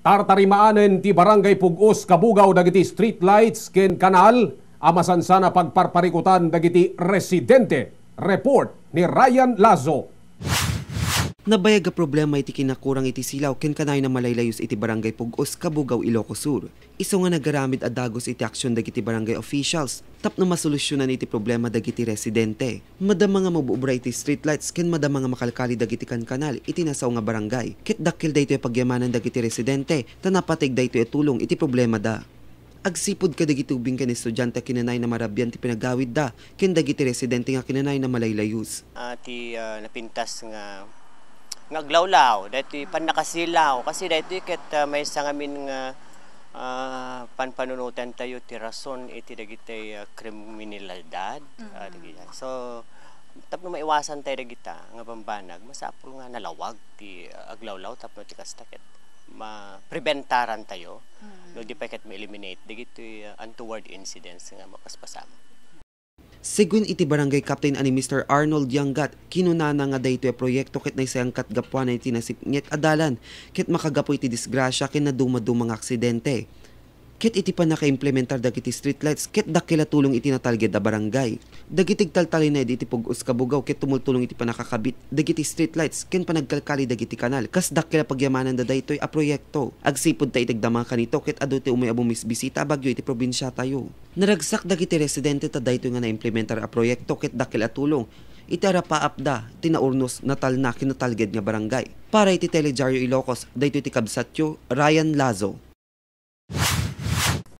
Tartarimaanen ti barangay Pugos Kabugaw dagiti street lights ken kanal amasan sana pagparparikutan dagiti residente. Report ni Ryan Lazo. Nabayag a problema iti kinakurang iti silaw ken kanay na malaylayos iti barangay Pugos Kabugaw Ilocos Sur. Iso nga nagaramid a dagos iti aksyon dagiti barangay officials tapno masolusyonan iti problema dagiti residente. Madama nga mabuubra iti streetlights ken madama nga makalkali dagiti kanal iti nasaw nga barangay. Ket dakkel daytoy pagyamanan dagiti residente tanapatig daytoy tulong iti problema da. Agsipod ka dagiti ubing ken estudyante kinanay na marabyan ti pinagawid da ken dagiti residente nga kinanay na malaylayos. Ati napintas nga ngaglawlaw, dahito panakasilaw, kasi dahito ket may sangamin nga panpanunutan tayo ti rason iti dagiti kriminalidad. So, tapno maiwasan tayo dagita nga bambanag, masapul nga nalawag ti aglawlaw tapno ti kastaket. Ma-preventaran tayo, no di pa ket ma-eliminate dagiti untoward incidents nga mapaspasam. Segun iti barangay captain ani Mr. Arnold Yangat, kinunana nga daytoy proyekto ket naysayang katgapuan iti nasipnyet adalan ket makagapoy iti disgrasya ken naduma-dumang aksidente. Ket iti pa naka-implementar dagiti streetlights ket dakila tulong iti natalged a barangay. Dagiti taltalin na iti Pugos Kabugaw ket tumultulong iti panakakabit dagiti streetlights ken panagkalkali dagiti kanal kas dakila pagyamanan da daytoy a proyekto. Agsipud ta itigdama kanito ket adu ti umayabong bisbisita bagyo iti probinsya tayo. Naragsak dagiti residente ta daytoy nga na-implementar a proyekto ket dakila tulong iti arapaapda tinaurnos natal na kinatalged nga barangay. Para iti Teledyaryo Ilocos daytoy ti kabsatyo Ryan Lazo.